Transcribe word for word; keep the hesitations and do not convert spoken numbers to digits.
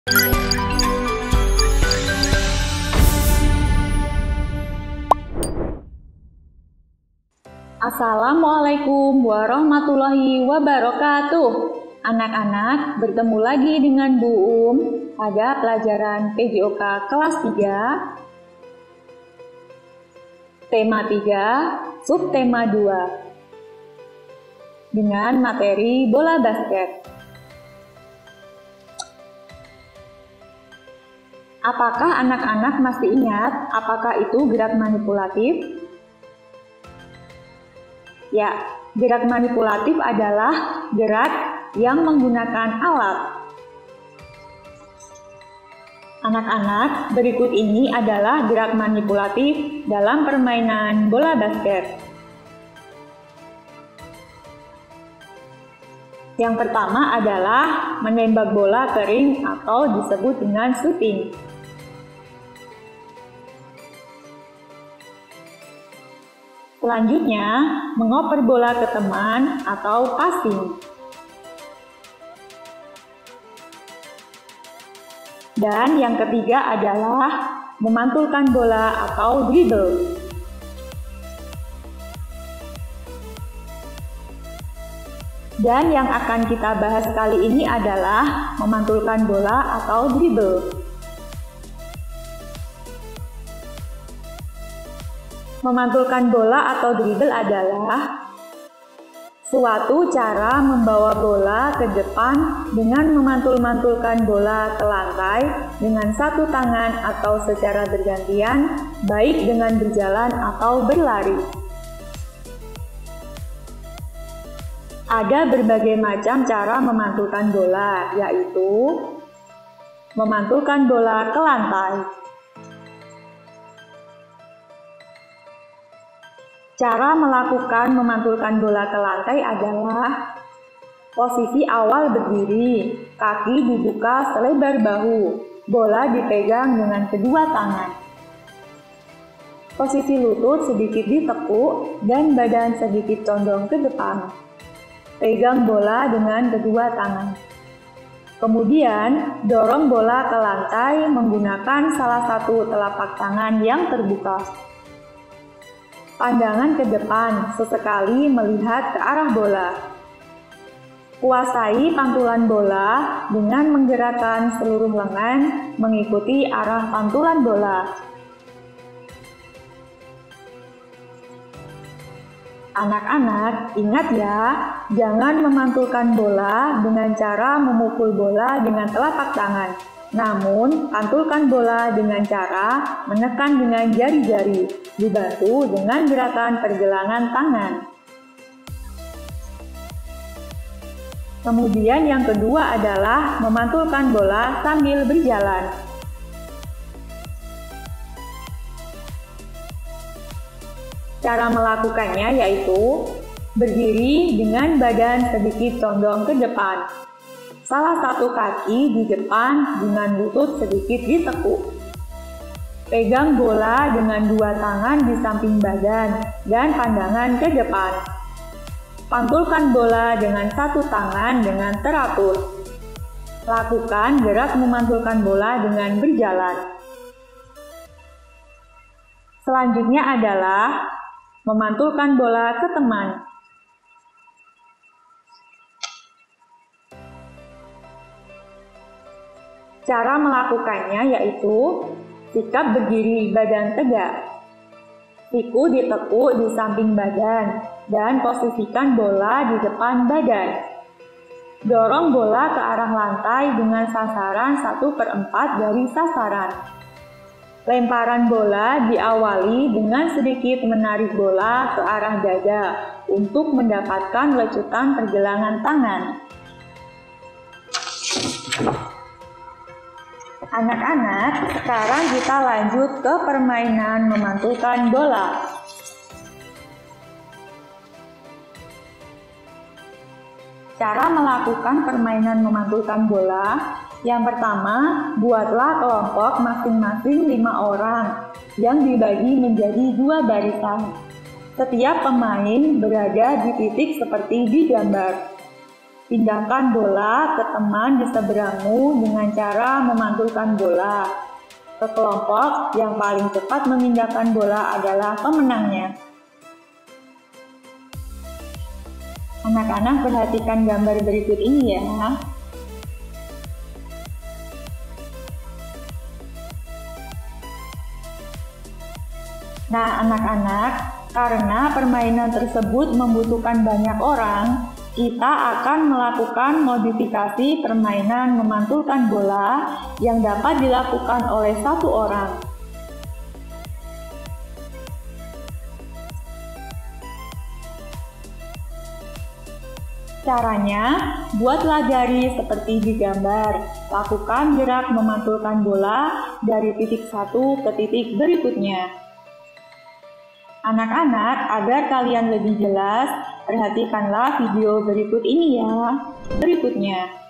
Assalamualaikum warahmatullahi wabarakatuh. Anak-anak, bertemu lagi dengan Bu Um pada pelajaran P J O K kelas tiga. Tema tiga, subtema dua. Dengan materi bola basket. Apakah anak-anak masih ingat apakah itu gerak manipulatif? Ya, gerak manipulatif adalah gerak yang menggunakan alat. Anak-anak, berikut ini adalah gerak manipulatif dalam permainan bola basket. Yang pertama adalah menembak bola ke ring atau disebut dengan shooting. Selanjutnya, mengoper bola ke teman atau passing. Dan yang ketiga adalah memantulkan bola atau dribble. Dan yang akan kita bahas kali ini adalah memantulkan bola atau dribble. Memantulkan bola atau dribble adalah suatu cara membawa bola ke depan dengan memantul-mantulkan bola ke lantai dengan satu tangan atau secara bergantian, baik dengan berjalan atau berlari. Ada berbagai macam cara memantulkan bola, yaitu memantulkan bola ke lantai. Cara melakukan memantulkan bola ke lantai adalah posisi awal berdiri, kaki dibuka selebar bahu, bola dipegang dengan kedua tangan. Posisi lutut sedikit ditekuk dan badan sedikit condong ke depan. Pegang bola dengan kedua tangan. Kemudian, dorong bola ke lantai menggunakan salah satu telapak tangan yang terbuka. Pandangan ke depan, sesekali melihat ke arah bola. Kuasai pantulan bola dengan menggerakkan seluruh lengan mengikuti arah pantulan bola. Anak-anak, ingat ya, jangan memantulkan bola dengan cara memukul bola dengan telapak tangan. Namun, pantulkan bola dengan cara menekan dengan jari-jari, dibantu dengan gerakan pergelangan tangan. Kemudian yang kedua adalah memantulkan bola sambil berjalan. Cara melakukannya yaitu berdiri dengan badan sedikit condong ke depan. Salah satu kaki di depan dengan lutut sedikit ditekuk. Pegang bola dengan dua tangan di samping badan dan pandangan ke depan. Pantulkan bola dengan satu tangan dengan teratur. Lakukan gerak memantulkan bola dengan berjalan. Selanjutnya adalah memantulkan bola ke teman. Cara melakukannya yaitu sikap berdiri badan tegak, siku ditekuk di samping badan, dan posisikan bola di depan badan. Dorong bola ke arah lantai dengan sasaran satu per empat dari sasaran. Lemparan bola diawali dengan sedikit menarik bola ke arah dada untuk mendapatkan lecutan pergelangan tangan. Anak-anak, sekarang kita lanjut ke permainan memantulkan bola. Cara melakukan permainan memantulkan bola, yang pertama, buatlah kelompok masing-masing lima orang yang dibagi menjadi dua barisan. Setiap pemain berada di titik seperti di gambar. Pindahkan bola ke teman di seberangmu dengan cara memantulkan bola. Kelompok yang paling cepat memindahkan bola adalah pemenangnya. Anak-anak, perhatikan gambar berikut ini ya. Nah, anak-anak, karena permainan tersebut membutuhkan banyak orang, kita akan melakukan modifikasi permainan memantulkan bola yang dapat dilakukan oleh satu orang. Caranya, buatlah garis seperti di gambar. Lakukan gerak memantulkan bola dari titik satu ke titik berikutnya. Anak-anak, agar kalian lebih jelas, perhatikanlah video berikut ini ya. Berikutnya.